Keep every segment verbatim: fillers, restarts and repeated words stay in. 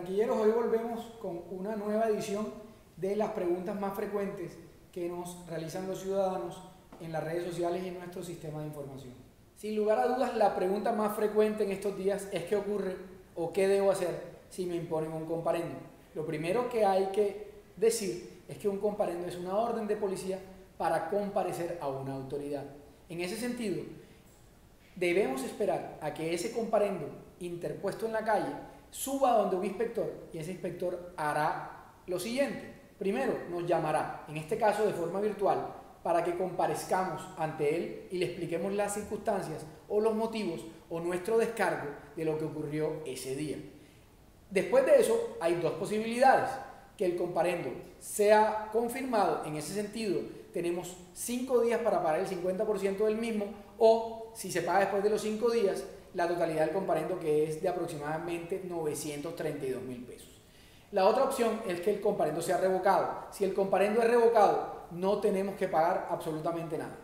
Barranquilleros, hoy volvemos con una nueva edición de las preguntas más frecuentes que nos realizan los ciudadanos en las redes sociales y en nuestro sistema de información. Sin lugar a dudas, la pregunta más frecuente en estos días es ¿qué ocurre o qué debo hacer si me imponen un comparendo? Lo primero que hay que decir es que un comparendo es una orden de policía para comparecer a una autoridad. En ese sentido, debemos esperar a que ese comparendo interpuesto en la calle suba donde un inspector, y ese inspector hará lo siguiente. Primero, nos llamará, en este caso de forma virtual, para que comparezcamos ante él y le expliquemos las circunstancias o los motivos o nuestro descargo de lo que ocurrió ese día. Después de eso, hay dos posibilidades: que el comparendo sea confirmado. En ese sentido, tenemos cinco días para pagar el cincuenta por ciento del mismo, o si se paga después de los cinco días, la totalidad del comparendo, que es de aproximadamente novecientos treinta y dos mil pesos. La otra opción es que el comparendo sea revocado. Si el comparendo es revocado, no tenemos que pagar absolutamente nada.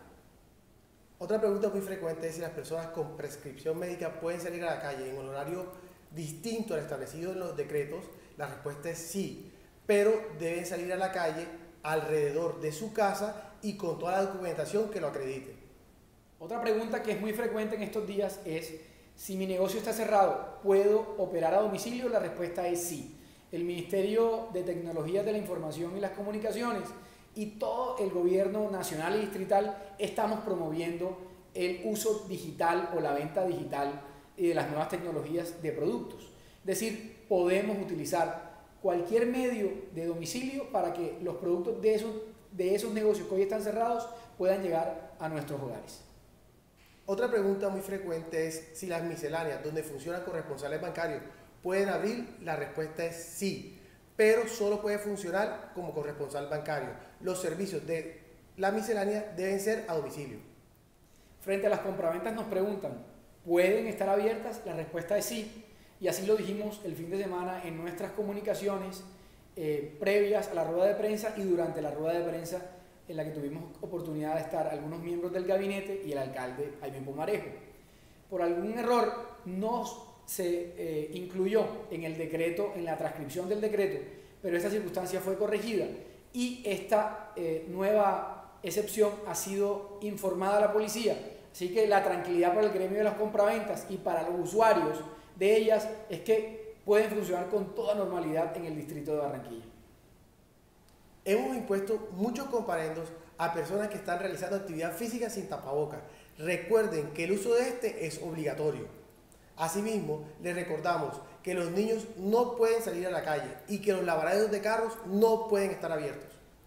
Otra pregunta muy frecuente es si las personas con prescripción médica pueden salir a la calle en un horario distinto al establecido en los decretos. La respuesta es sí, pero deben salir a la calle alrededor de su casa y con toda la documentación que lo acredite. Otra pregunta que es muy frecuente en estos días es: si mi negocio está cerrado, ¿puedo operar a domicilio? La respuesta es sí. El Ministerio de Tecnologías de la Información y las Comunicaciones y todo el gobierno nacional y distrital estamos promoviendo el uso digital o la venta digital de las nuevas tecnologías de productos. Es decir, podemos utilizar cualquier medio de domicilio para que los productos de esos, de esos negocios que hoy están cerrados puedan llegar a nuestros hogares. Otra pregunta muy frecuente es si las misceláneas donde funcionan corresponsales bancarios pueden abrir. La respuesta es sí, pero solo puede funcionar como corresponsal bancario. Los servicios de la miscelánea deben ser a domicilio. Frente a las compraventas nos preguntan, ¿pueden estar abiertas? La respuesta es sí, y así lo dijimos el fin de semana en nuestras comunicaciones eh, previas a la rueda de prensa y durante la rueda de prensa en la que tuvimos oportunidad de estar algunos miembros del gabinete y el alcalde Jaime Pomarejo. Por algún error no se eh, incluyó en el decreto, en la transcripción del decreto, pero esta circunstancia fue corregida y esta eh, nueva excepción ha sido informada a la policía. Así que la tranquilidad para el gremio de las compraventas y para los usuarios de ellas es que pueden funcionar con toda normalidad en el distrito de Barranquilla. Hemos impuesto muchos comparendos a personas que están realizando actividad física sin tapabocas. Recuerden que el uso de este es obligatorio. Asimismo, les recordamos que los niños no pueden salir a la calle y que los lavaderos de carros no pueden estar abiertos.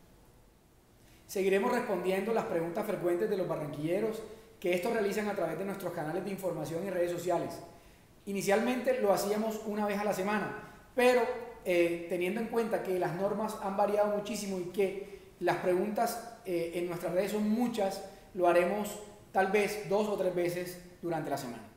Seguiremos respondiendo las preguntas frecuentes de los barranquilleros que estos realizan a través de nuestros canales de información y redes sociales. Inicialmente lo hacíamos una vez a la semana, pero eh, teniendo en cuenta que las normas han variado muchísimo y que las preguntas eh, en nuestras redes son muchas, lo haremos tal vez dos o tres veces durante la semana.